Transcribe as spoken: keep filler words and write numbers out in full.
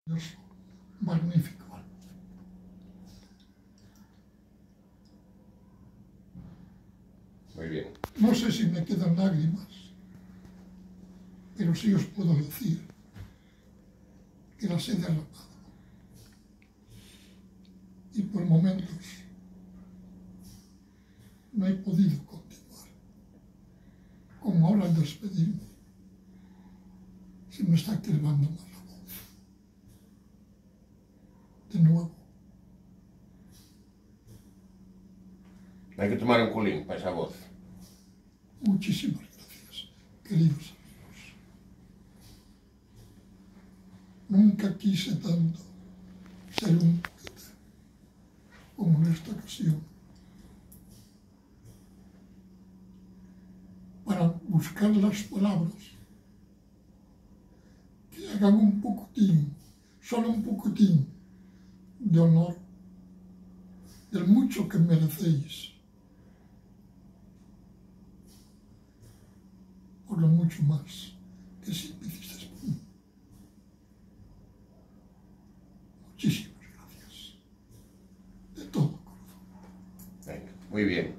Magnífico. Muy bien. No sé si me quedan lágrimas, pero sí os puedo decir que las he derramado. Y por momentos no he podido continuar. Como ahora al despedirme, se me está quebrando más la voz. De nuevo. Hay que tomar un culín para esa voz. Muchísimas gracias, queridos amigos. Nunca quise tanto ser un poeta como en esta ocasión, para buscar las palabras que hagan un poquitín, solo un poquitín, de honor del mucho que merecéis, por lo mucho más que siempre hicisteis por mí. Muchísimas gracias, de todo corazón. Venga, muy bien.